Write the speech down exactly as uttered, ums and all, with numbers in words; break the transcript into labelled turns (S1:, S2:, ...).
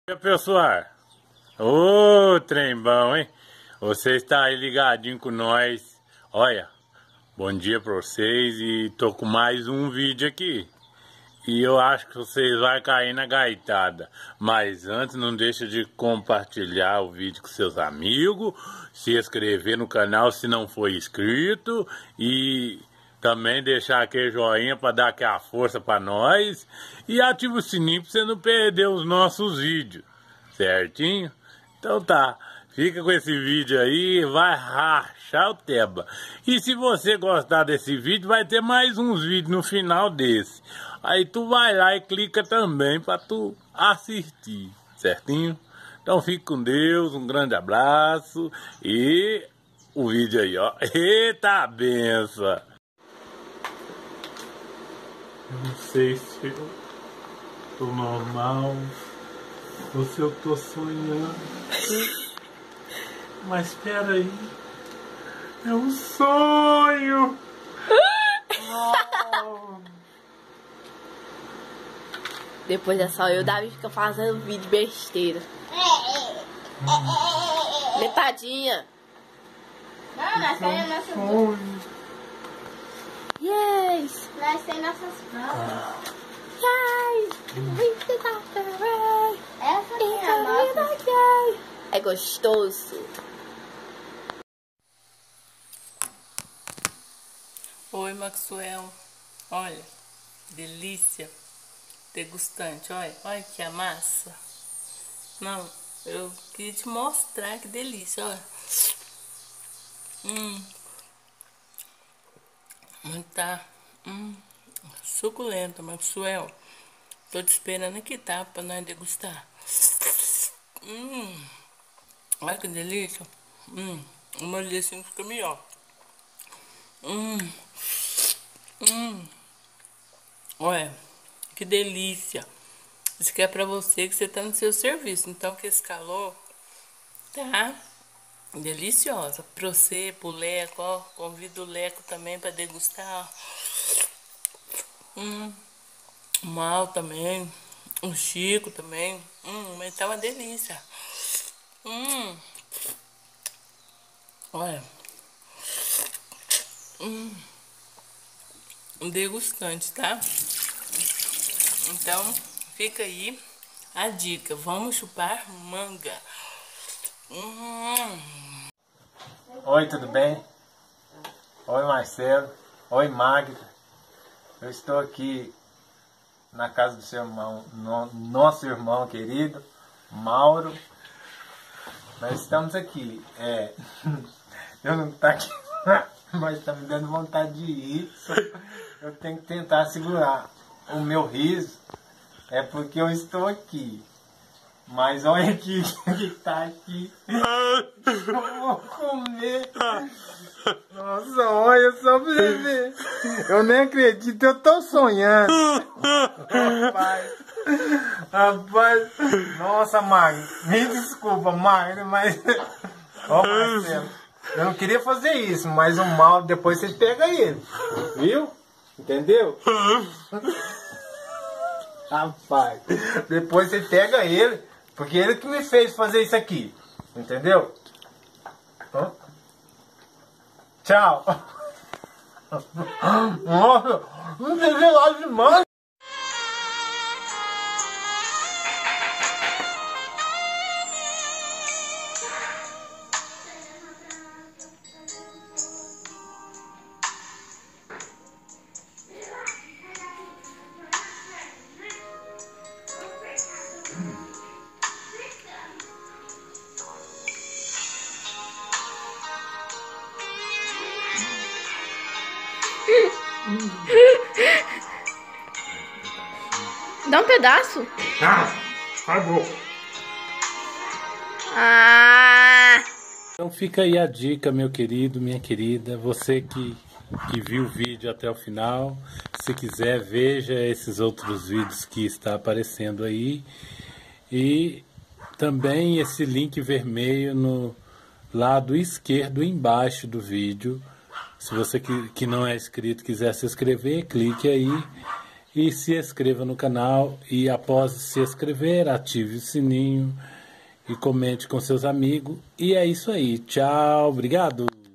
S1: E aí, pessoal, ô trem bom, hein? Você está aí ligadinho com nós. Olha, bom dia pra vocês e tô com mais um vídeo aqui. E eu acho que vocês vão cair na gaitada. Mas antes, não deixa de compartilhar o vídeo com seus amigos, se inscrever no canal se não for inscrito e também deixar aquele joinha para dar aquela força para nós. E ativa o sininho para você não perder os nossos vídeos, certinho? Então tá, fica com esse vídeo aí, vai rachar o teba. E se você gostar desse vídeo, vai ter mais uns vídeos no final desse. Aí tu vai lá e clica também para tu assistir, certinho? Então fique com Deus, um grande abraço e o vídeo aí, ó. Eita benção! Eu não sei se eu tô normal ou se eu tô sonhando. Mas espera aí, é um sonho! Oh.
S2: Depois é só eu, Davi fica fazendo vídeo besteira. Hum. Metadinha.
S3: Não, nós temos nossas...
S2: Yes!
S3: Nós temos nossas provas.
S2: Yes!
S3: Essa é a nossa.
S2: É gostoso.
S4: Oi, Maxwell. Olha, delícia. Degustante, olha, olha que a massa. Não, eu queria te mostrar que delícia, olha. Hum. Muito tá, hum, suculenta, Maxwell. Tô te esperando aqui, tá? Pra nós degustar. Hum. Olha que delícia. Hum. Uma delícia fica melhor. Hum. Hum. Olha. Que delícia. Isso aqui é pra você que você tá no seu serviço. Então, que esse calor tá deliciosa. Pra você, pro Leco, ó. Convido o Leco também pra degustar. Hum. O Mal também. O Chico também. Hum, mas tá uma delícia. Hum. Olha. Hum. Um degustante, tá? Então, fica aí a dica. Vamos chupar manga. Hum.
S1: Oi, tudo bem? Oi, Marcelo. Oi, Magda. Eu estou aqui na casa do seu irmão, no, nosso irmão querido, Mauro. Nós estamos aqui. É, eu não estou aqui, mas está me dando vontade de ir. Eu tenho que tentar segurar o meu riso, é porque eu estou aqui. Mas olha aqui o que está aqui. Eu vou comer. Nossa, olha só pra você ver. Eu nem acredito, eu tô sonhando. Rapaz. Rapaz. Nossa, Magno. Me desculpa, Magno, mas... Ó, Marcelo. Eu não queria fazer isso, mas o mal, depois você pega ele. Viu? Entendeu? Rapaz, depois você pega ele, porque ele que me fez fazer isso aqui. Entendeu? Hã? Tchau. Nossa, não tem gelado demais.
S2: Dá um pedaço.
S1: Ah, acabou.
S2: Ah!
S1: Então fica aí a dica, meu querido, minha querida. Você que, que viu o vídeo até o final, se quiser, veja esses outros vídeos que está aparecendo aí. E também esse link vermelho no lado esquerdo embaixo do vídeo. Se você que, que não é inscrito quiser se inscrever, clique aí. e se inscreva no canal. E após se inscrever, ative o sininho e comente com seus amigos. E é isso aí. Tchau, obrigado.